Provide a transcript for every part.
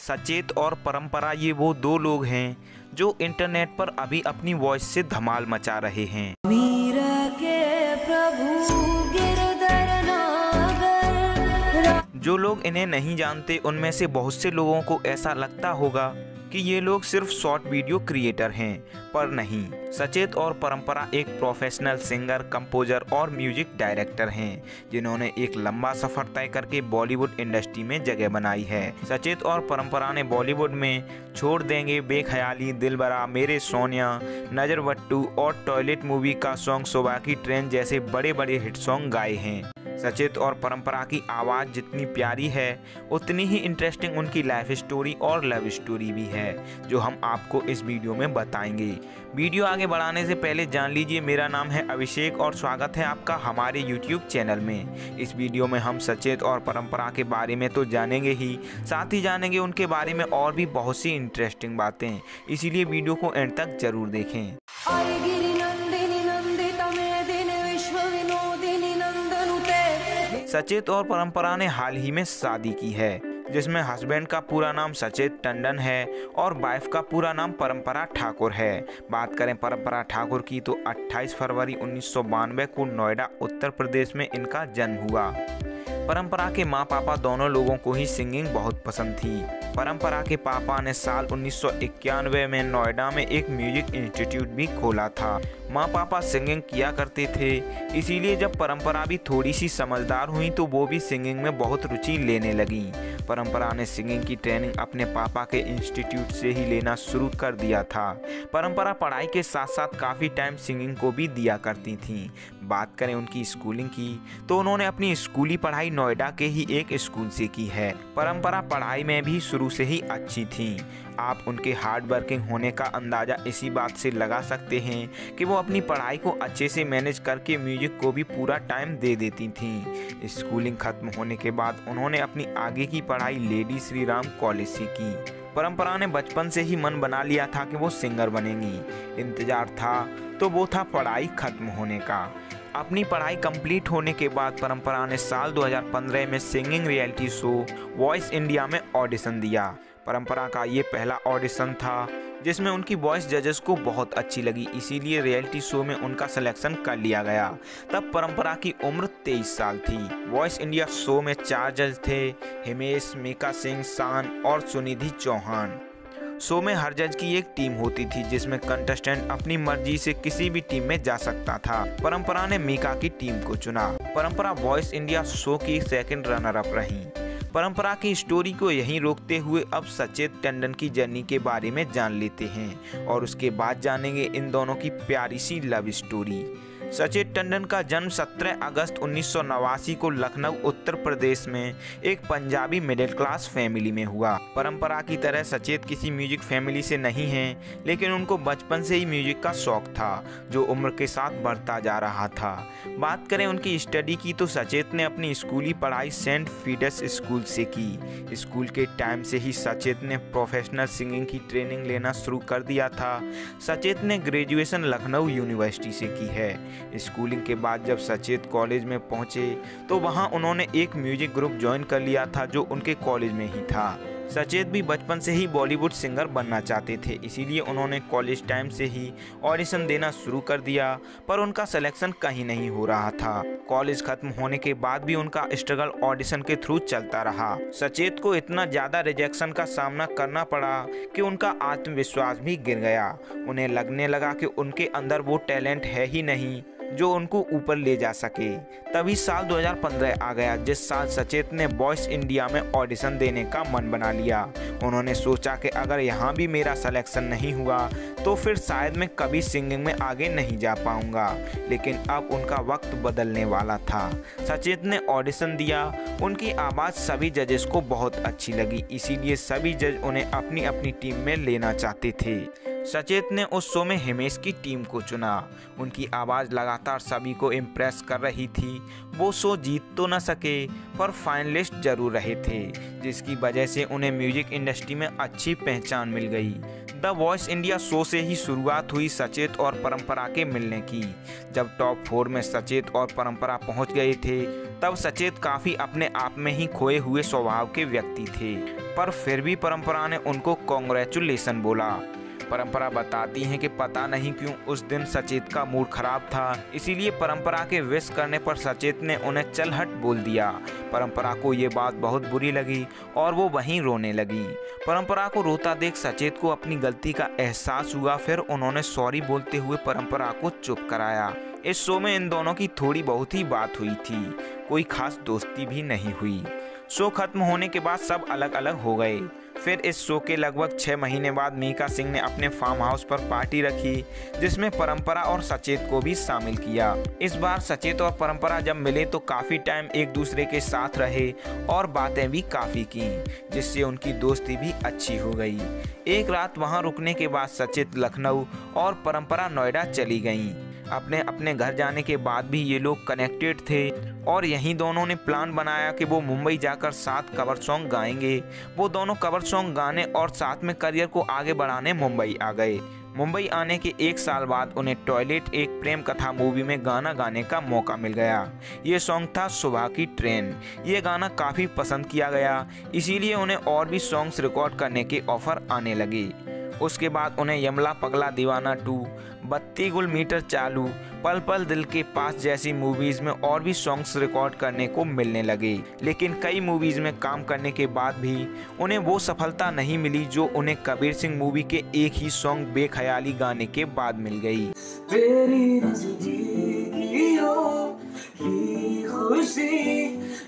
सचेत और परंपरा ये वो दो लोग हैं जो इंटरनेट पर अभी अपनी वॉइस से धमाल मचा रहे हैं। मीरा के प्रभु गिरधर नागर। जो लोग इन्हें नहीं जानते उनमें से बहुत से लोगों को ऐसा लगता होगा कि ये लोग सिर्फ शॉर्ट वीडियो क्रिएटर हैं, पर नहीं। सचेत और परंपरा एक प्रोफेशनल सिंगर, कंपोजर और म्यूजिक डायरेक्टर हैं जिन्होंने एक लंबा सफर तय करके बॉलीवुड इंडस्ट्री में जगह बनाई है। सचेत और परंपरा ने बॉलीवुड में छोड़ देंगे, बेख्याली, दिलबरा, मेरे सोनिया, नजरबट्टू और टॉयलेट मूवी का सॉन्ग, सुबह की ट्रेन जैसे बड़े बड़े हिट सॉन्ग गाए हैं। सचेत और परंपरा की आवाज़ जितनी प्यारी है उतनी ही इंटरेस्टिंग उनकी लाइफ स्टोरी और लव स्टोरी भी है, जो हम आपको इस वीडियो में बताएंगे। वीडियो आगे बढ़ाने से पहले जान लीजिए, मेरा नाम है अभिषेक और स्वागत है आपका हमारे यूट्यूब चैनल में। इस वीडियो में हम सचेत और परंपरा के बारे में तो जानेंगे ही, साथ ही जानेंगे उनके बारे में और भी बहुत सी इंटरेस्टिंग बातें, इसीलिए वीडियो को एंड तक जरूर देखें। सचेत और परंपरा ने हाल ही में शादी की है, जिसमें हस्बैंड का पूरा नाम सचेत टंडन है और वाइफ का पूरा नाम परंपरा ठाकुर है। बात करें परंपरा ठाकुर की तो 28 फरवरी 1992 को नोएडा, उत्तर प्रदेश में इनका जन्म हुआ। परंपरा के माँ पापा दोनों लोगों को ही सिंगिंग बहुत पसंद थी। परंपरा के पापा ने साल 1991 में नोएडा में एक म्यूजिक इंस्टीट्यूट भी खोला था। माँ पापा सिंगिंग किया करते थे, इसीलिए जब परंपरा भी थोड़ी सी समझदार हुई तो वो भी सिंगिंग में बहुत रुचि लेने लगी। परंपरा ने सिंगिंग की ट्रेनिंग अपने पापा के इंस्टीट्यूट से ही लेना शुरू कर दिया था। परंपरा पढ़ाई के साथ साथ काफ़ी टाइम सिंगिंग को भी दिया करती थीं। बात करें उनकी स्कूलिंग की तो उन्होंने अपनी स्कूली पढ़ाई नोएडा के ही एक स्कूल से की है। परंपरा पढ़ाई में भी शुरू से ही अच्छी थीं। आप उनके हार्ड वर्किंग होने का अंदाज़ा इसी बात से लगा सकते हैं कि वो अपनी पढ़ाई को अच्छे से मैनेज करके म्यूजिक को भी पूरा टाइम दे देती थीं। स्कूलिंग खत्म होने के बाद उन्होंने अपनी आगे की पढ़ाई लेडी श्री राम कॉलेज से की। परंपरा ने बचपन से ही मन बना लिया था कि वो सिंगर बनेंगी। इंतजार था तो वो था पढ़ाई खत्म होने का। अपनी पढ़ाई कंप्लीट होने के बाद परंपरा ने साल 2015 में singing reality show voice India में ऑडिशन दिया। परंपरा का ये पहला ऑडिशन था जिसमें उनकी वॉइस जजेस को बहुत अच्छी लगी, इसीलिए रियलिटी शो में उनका सिलेक्शन कर लिया गया। तब परंपरा की उम्र 23 साल थी। वॉइस इंडिया शो में 4 जज थे, हिमेश, मीका सिंह, शान और सुनिधि चौहान। शो में हर जज की एक टीम होती थी जिसमें कंटेस्टेंट अपनी मर्जी से किसी भी टीम में जा सकता था। परंपरा ने मीका की टीम को चुना। परंपरा वॉइस इंडिया शो की सेकंड रनर अप रही। परंपरा की स्टोरी को यहीं रोकते हुए अब सचेत टंडन की जर्नी के बारे में जान लेते हैं और उसके बाद जानेंगे इन दोनों की प्यारी सी लव स्टोरी। सचेत टंडन का जन्म 17 अगस्त 1989 को लखनऊ, उत्तर प्रदेश में एक पंजाबी मिडिल क्लास फैमिली में हुआ। परंपरा की तरह सचेत किसी म्यूजिक फैमिली से नहीं हैं, लेकिन उनको बचपन से ही म्यूजिक का शौक था जो उम्र के साथ बढ़ता जा रहा था। बात करें उनकी स्टडी की तो सचेत ने अपनी स्कूली पढ़ाई सेंट फीडर्स स्कूल से की। स्कूल के टाइम से ही सचेत ने प्रोफेशनल सिंगिंग की ट्रेनिंग लेना शुरू कर दिया था। सचेत ने ग्रेजुएशन लखनऊ यूनिवर्सिटी से की है। स्कूलिंग के बाद जब सचेत कॉलेज में पहुंचे तो वहां उन्होंने एक म्यूजिक ग्रुप ज्वाइन कर लिया था जो उनके कॉलेज में ही था। सचेत भी बचपन से ही बॉलीवुड सिंगर बनना चाहते थे, इसीलिए उन्होंने कॉलेज टाइम से ही ऑडिशन देना शुरू कर दिया, पर उनका सिलेक्शन कहीं नहीं हो रहा था। कॉलेज खत्म होने के बाद भी उनका स्ट्रगल ऑडिशन के थ्रू चलता रहा। सचेत को इतना ज़्यादा रिजेक्शन का सामना करना पड़ा कि उनका आत्मविश्वास भी गिर गया। उन्हें लगने लगा कि उनके अंदर वो टैलेंट है ही नहीं जो उनको ऊपर ले जा सके। तभी साल 2015 आ गया जिस साल सचेत ने वॉइस इंडिया में ऑडिशन देने का मन बना लिया। उन्होंने सोचा कि अगर यहाँ भी मेरा सिलेक्शन नहीं हुआ तो फिर शायद मैं कभी सिंगिंग में आगे नहीं जा पाऊंगा, लेकिन अब उनका वक्त बदलने वाला था। सचेत ने ऑडिशन दिया। उनकी आवाज़ सभी जजेस को बहुत अच्छी लगी, इसीलिए सभी जज उन्हें अपनी अपनी टीम में लेना चाहते थे। सचेत ने उस शो में हिमेश की टीम को चुना। उनकी आवाज़ लगातार सभी को इम्प्रेस कर रही थी। वो शो जीत तो न सके पर फाइनलिस्ट जरूर रहे थे, जिसकी वजह से उन्हें म्यूजिक इंडस्ट्री में अच्छी पहचान मिल गई। द वॉइस इंडिया शो से ही शुरुआत हुई सचेत और परंपरा के मिलने की। जब टॉप 4 में सचेत और परंपरा पहुंच गए थे, तब सचेत काफ़ी अपने आप में ही खोए हुए स्वभाव के व्यक्ति थे, पर फिर भी परंपरा ने उनको कॉन्ग्रेचुलेसन बोला। परंपरा बताती हैं कि पता नहीं क्यों उस दिन सचेत का मूड खराब था, इसीलिए परंपरा के विश करने पर सचेत ने उन्हें चल हट बोल दिया। परंपरा को ये बात बहुत बुरी लगी और वो वहीं रोने लगी। परंपरा को रोता देख सचेत को अपनी गलती का एहसास हुआ। फिर उन्होंने सॉरी बोलते हुए परंपरा को चुप कराया। इस शो में इन दोनों की थोड़ी बहुत ही बात हुई थी, कोई खास दोस्ती भी नहीं हुई। शो खत्म होने के बाद सब अलग अलग हो गए। फिर इस शो के लगभग 6 महीने बाद मीका सिंह ने अपने फार्म हाउस पर पार्टी रखी, जिसमें परंपरा और सचेत को भी शामिल किया। इस बार सचेत और परंपरा जब मिले तो काफ़ी टाइम एक दूसरे के साथ रहे और बातें भी काफ़ी की, जिससे उनकी दोस्ती भी अच्छी हो गई। एक रात वहां रुकने के बाद सचेत लखनऊ और परंपरा नोएडा चली गईं। अपने अपने घर जाने के बाद भी ये लोग कनेक्टेड थे और यहीं दोनों ने प्लान बनाया कि वो मुंबई जाकर साथ कवर सॉन्ग गाएंगे। वो दोनों कवर सॉन्ग गाने और साथ में करियर को आगे बढ़ाने मुंबई आ गए। मुंबई आने के 1 साल बाद उन्हें टॉयलेट एक प्रेम कथा मूवी में गाना गाने का मौका मिल गया। ये सॉन्ग था सुबह की ट्रेन। ये गाना काफ़ी पसंद किया गया, इसीलिए उन्हें और भी सॉन्ग्स रिकॉर्ड करने के ऑफर आने लगे। उसके बाद उन्हें यमला पगला दीवाना 2, 32 गुल मीटर चालू, पल पल दिल के पास जैसी मूवीज़ में और भी सॉन्ग्स रिकॉर्ड करने को मिलने लगे। लेकिन कई मूवीज़ में काम करने के बाद भी उन्हें वो सफलता नहीं मिली जो उन्हें कबीर सिंह मूवी के एक ही सॉन्ग बेख्याली गाने के बाद मिल गई। तेरी नज़दीकियों की खुशी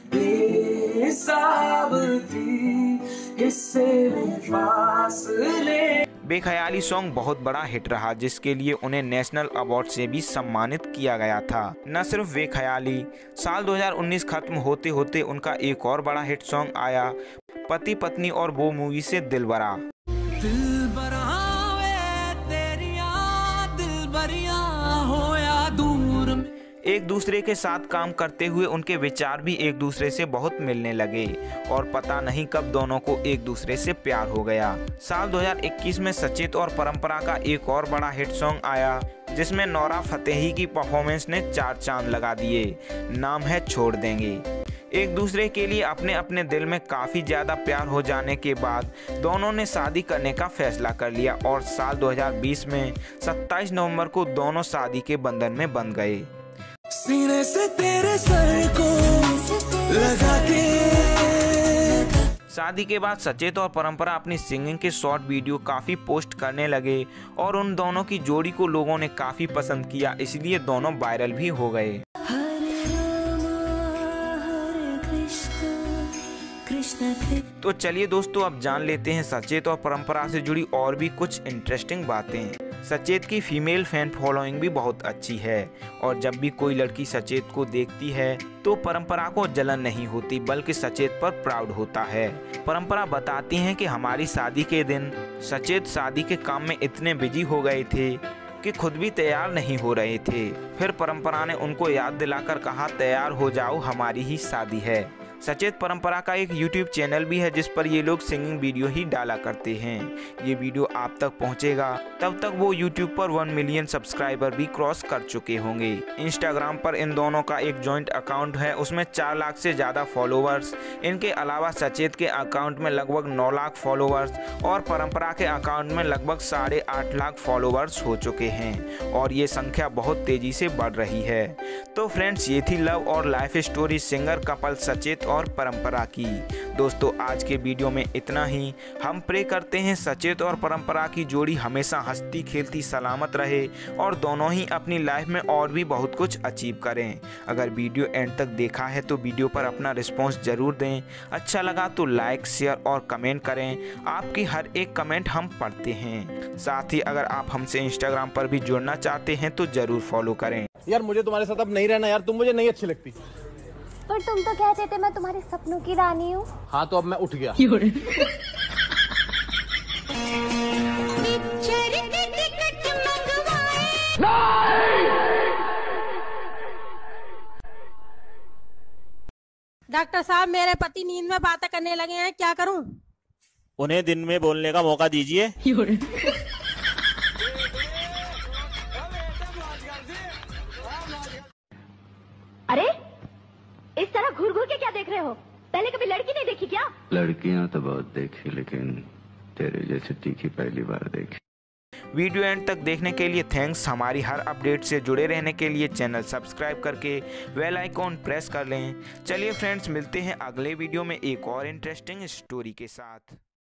बेहिसाब थी, इससे फासले। बेख्याली सॉन्ग बहुत बड़ा हिट रहा, जिसके लिए उन्हें नेशनल अवार्ड से भी सम्मानित किया गया था। न सिर्फ बेख्याली, साल 2019 खत्म होते होते उनका एक और बड़ा हिट सॉन्ग आया, पति पत्नी और वो मूवी से दिलबरा। एक दूसरे के साथ काम करते हुए उनके विचार भी एक दूसरे से बहुत मिलने लगे और पता नहीं कब दोनों को एक दूसरे से प्यार हो गया। साल 2021 में सचेत और परंपरा का एक और बड़ा हिट सॉन्ग आया, जिसमें नोरा फतेही की परफॉर्मेंस ने 4 चांद लगा दिए। नाम है छोड़ देंगे। एक दूसरे के लिए अपने अपने दिल में काफ़ी ज़्यादा प्यार हो जाने के बाद दोनों ने शादी करने का फैसला कर लिया और साल 2020 में 27 नवंबर को दोनों शादी के बंधन में बंध गए। सीने से तेरे सर को लगा के। शादी के बाद सचेत और परंपरा अपनी सिंगिंग के शॉर्ट वीडियो काफ़ी पोस्ट करने लगे और उन दोनों की जोड़ी को लोगों ने काफ़ी पसंद किया, इसलिए दोनों वायरल भी हो गए। तो चलिए दोस्तों, अब जान लेते हैं सचेत और परंपरा से जुड़ी और भी कुछ इंटरेस्टिंग बातें। सचेत की फीमेल फैन फॉलोइंग भी बहुत अच्छी है और जब भी कोई लड़की सचेत को देखती है तो परंपरा को जलन नहीं होती, बल्कि सचेत पर प्राउड होता है। परंपरा बताती हैं कि हमारी शादी के दिन सचेत शादी के काम में इतने बिजी हो गए थे कि खुद भी तैयार नहीं हो रहे थे। फिर परंपरा ने उनको याद दिलाकर कहा, तैयार हो जाओ, हमारी ही शादी है। सचेत परंपरा का एक YouTube चैनल भी है जिस पर ये लोग सिंगिंग वीडियो ही डाला करते हैं। ये वीडियो आप तक पहुंचेगा तब तक वो YouTube पर 1 मिलियन सब्सक्राइबर भी क्रॉस कर चुके होंगे। इंस्टाग्राम पर इन दोनों का एक जॉइंट अकाउंट है, उसमें 4 लाख से ज़्यादा फॉलोवर्स। इनके अलावा सचेत के अकाउंट में लगभग 9 लाख फॉलोवर्स और परंपरा के अकाउंट में लगभग 8.5 लाख फॉलोवर्स हो चुके हैं और ये संख्या बहुत तेज़ी से बढ़ रही है। तो फ्रेंड्स, ये थी लव और लाइफ स्टोरी सिंगर कपल सचेत और परंपरा की। दोस्तों, आज के वीडियो में इतना ही। हम प्रे करते हैं सचेत और परंपरा की जोड़ी हमेशा हंसती खेलती सलामत रहे और दोनों ही अपनी लाइफ में और भी बहुत कुछ अचीव करें। अगर वीडियो एंड तक देखा है तो वीडियो पर अपना रिस्पॉन्स जरूर दें। अच्छा लगा तो लाइक, शेयर और कमेंट करें। आपकी हर एक कमेंट हम पढ़ते हैं। साथ ही अगर आप हमसे इंस्टाग्राम पर भी जुड़ना चाहते हैं तो जरूर फॉलो करें। यार, मुझे तुम्हारे साथ अब नहीं रहना यार, तुम मुझे नहीं अच्छी लगती। पर तुम तो कहते थे मैं तुम्हारे सपनों की रानी हूँ। हाँ, तो अब मैं उठ गया। डॉक्टर साहब मेरे पति नींद में बातें करने लगे हैं, क्या करूं? उन्हें दिन में बोलने का मौका दीजिए। अरे इस तरह घूर घूर के क्या देख रहे हो? पहले कभी लड़की नहीं देखी क्या? लड़कियां तो बहुत देखी, लेकिन तेरे जैसे तीखी पहली बार देखी। वीडियो एंड तक देखने के लिए थैंक्स। हमारी हर अपडेट से जुड़े रहने के लिए चैनल सब्सक्राइब करके बेल आइकॉन प्रेस कर लें। चलिए फ्रेंड्स, मिलते हैं अगले वीडियो में एक और इंटरेस्टिंग स्टोरी के साथ।